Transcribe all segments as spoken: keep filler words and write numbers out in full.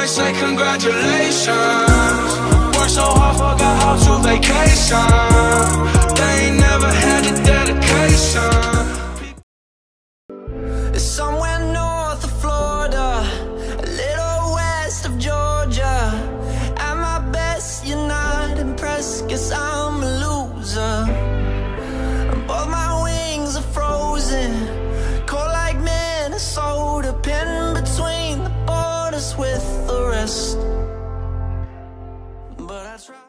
might say congratulations. Worked so hard, forgot how to vacation. They ain't never had the dedication. It's somewhere north of Florida, a little west of Georgia. At my best, you're not impressed, guess I'm a loser. Both my wings are frozen, cold like Minnesota, pinned between the borders with the rest. But that's right.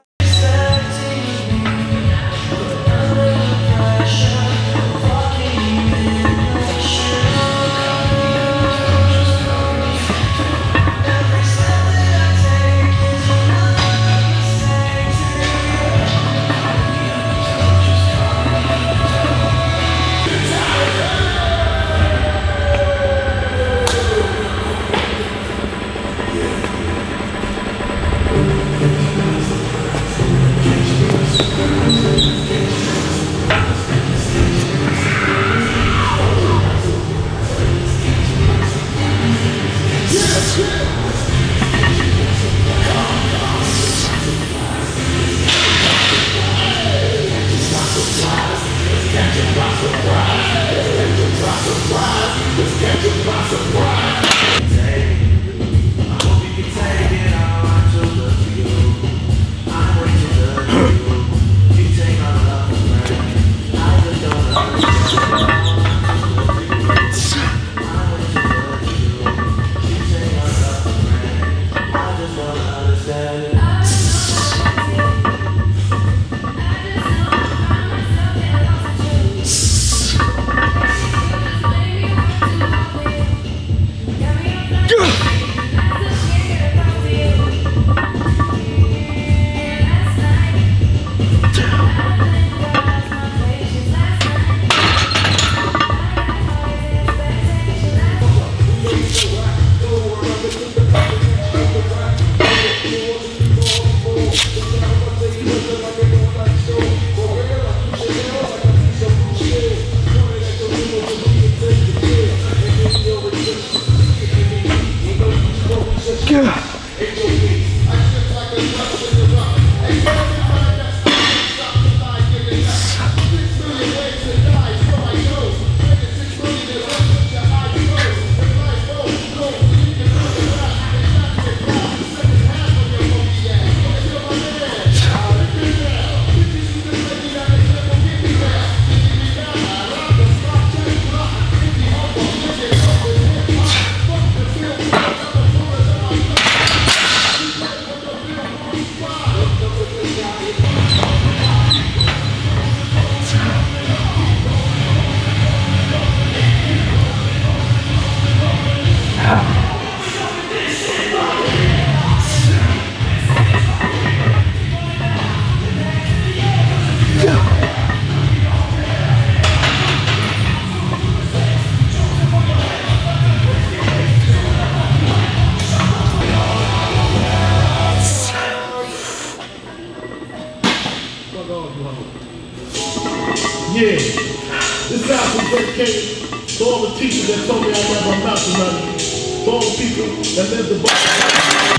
Yeah, this album dedicated to all the teachers that told me I never amount to nothing. To all the people that lived the bottom.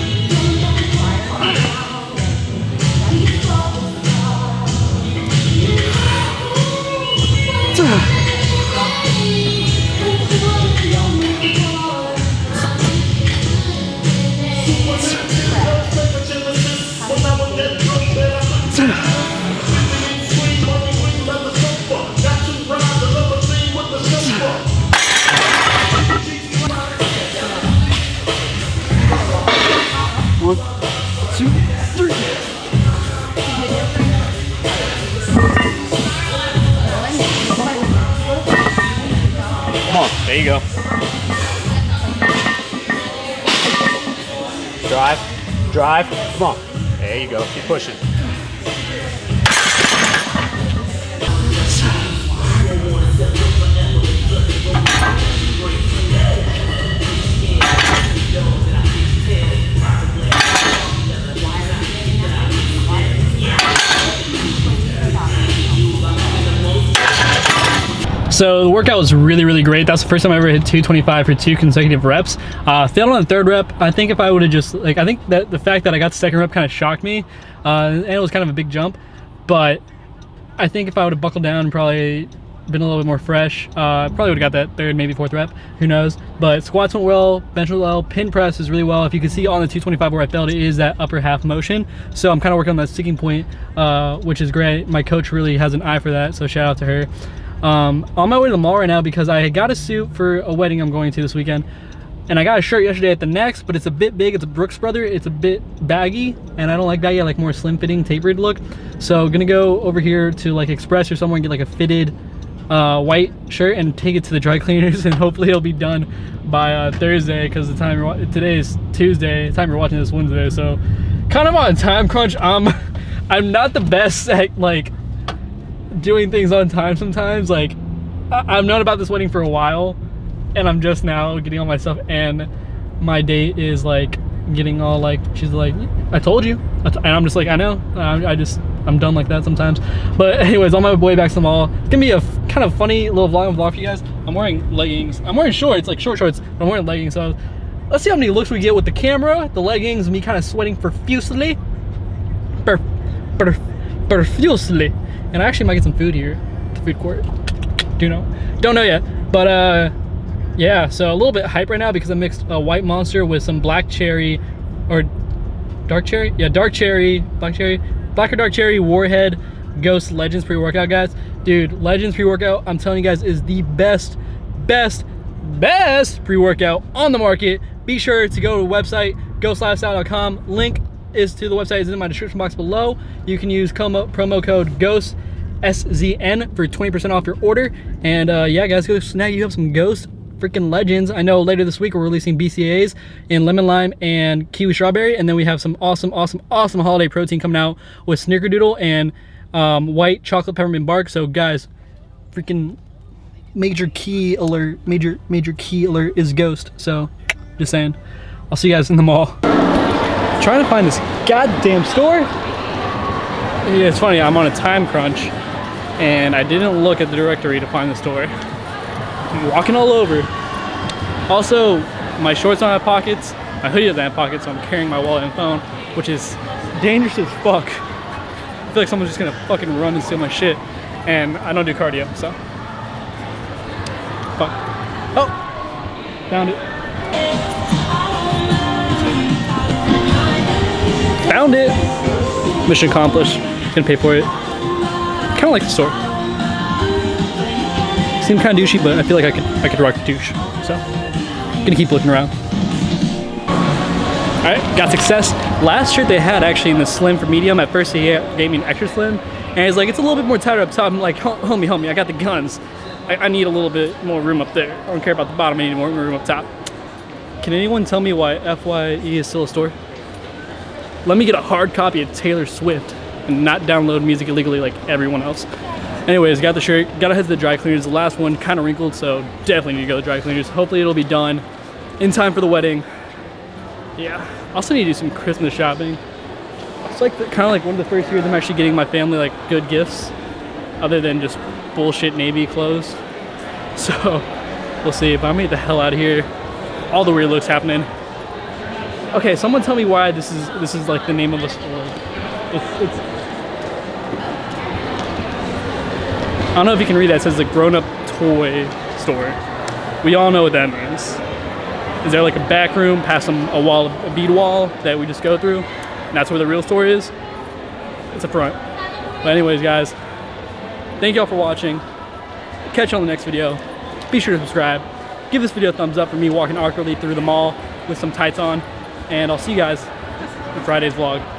One, two, three. Come on, there you go. Drive, drive, come on. There you go, keep pushing. So the workout was really, really great. That's the first time I ever hit two twenty-five for two consecutive reps. Uh, failed on the third rep. I think if I would have just, like, I think that the fact that I got the second rep kind of shocked me. Uh, and it was kind of a big jump. But I think if I would have buckled down and probably been a little bit more fresh, uh, probably would have got that third, maybe fourth rep. Who knows? But squats went well, bench went well, pin press is really well. If you can see on the two twenty-five where I failed, it is that upper half motion. So I'm kind of working on that sticking point, uh, which is great. My coach really has an eye for that, so shout out to her. Um, on my way to the mall right now because I got a suit for a wedding I'm going to this weekend. And I got a shirt yesterday at the Next, but it's a bit big. It's a Brooks Brother. It's a bit baggy, and I don't like baggy. I like more slim fitting, tapered look. So gonna go over here to like Express or somewhere and get like a fitted uh, white shirt and take it to the dry cleaners, and hopefully it'll be done by uh, Thursday because the time you're, today is Tuesday. The time you're watching this Wednesday, so kind of on a time crunch. Um, I'm not the best at like doing things on time sometimes. Like I I've known about this wedding for a while, and I'm just now getting all my stuff, and my date is like getting all like, she's like, I told you, and I'm just like, I know, I, I just, I'm dumb like that sometimes. But anyways, on my way back to the mall, it's gonna be a kind of funny little vlog vlog for you guys. I'm wearing leggings, I'm wearing shorts, like short shorts, but I'm wearing leggings, so let's see how many looks we get with the camera, the leggings, me kind of sweating profusely, per, per, profusely. And I actually might get some food here at the food court. Do know? Don't know yet. But uh, yeah, so a little bit hype right now because I mixed a white Monster with some black cherry, or dark cherry? Yeah, dark cherry, black cherry, black or dark cherry, Warhead, Ghost Legends pre-workout, guys. Dude, Legends pre-workout, I'm telling you guys, is the best, best, best pre-workout on the market. Be sure to go to the website, ghost lifestyle dot com. Link is to the website is in my description box below. You can use promo, promo code GHOST S Z N for twenty percent off your order. And uh, yeah, guys, go snag you have some Ghost freaking Legends. I know later this week we're releasing B C As in lemon lime and kiwi strawberry, and then we have some awesome, awesome, awesome holiday protein coming out with Snickerdoodle and um, white chocolate peppermint bark. So guys, freaking major key alert, major major key alert is Ghost. So just saying, I'll see you guys in the mall. Trying to find this goddamn store. Yeah, it's funny, I'm on a time crunch and I didn't look at the directory to find the store. I'm walking all over. Also, my shorts don't have pockets, my hoodie doesn't have pockets, so I'm carrying my wallet and phone, which is dangerous as fuck. I feel like someone's just gonna fucking run and steal my shit, and I don't do cardio, so. Fuck. Oh, found it. Found it! Mission accomplished. Gonna pay for it. Kind of like the store. Seemed kind of douchey, but I feel like I could I could rock the douche. So, gonna keep looking around. All right, got success. Last shirt they had actually in the slim for medium. At first he gave me an extra slim, and he's like, it's a little bit more tighter up top. I'm like, homie, homie, I got the guns. I, I need a little bit more room up there. I don't care about the bottom, I need more room up top. Can anyone tell me why F Y E is still a store? Let me get a hard copy of Taylor Swift and not download music illegally like everyone else. Anyways, got the shirt, gotta head to the dry cleaners. The last one kind of wrinkled, so definitely need to go to the dry cleaners. Hopefully it'll be done in time for the wedding. Yeah, also need to do some Christmas shopping. It's like kind of like one of the first years I'm actually getting my family like good gifts, other than just bullshit Navy clothes. So we'll see, but I'm gonna get the hell out of here. All the weird looks happening. Okay, someone tell me why this is this is like the name of a store. It's, it's I don't know if you can read that. It says the grown-up toy store. We all know what that means. Is there like a back room past some a wall, a bead wall that we just go through? And that's where the real store is. It's a front. But anyways, guys, thank y'all for watching. Catch you on the next video. Be sure to subscribe. Give this video a thumbs up for me walking awkwardly through the mall with some tights on. And I'll see you guys in Friday's vlog.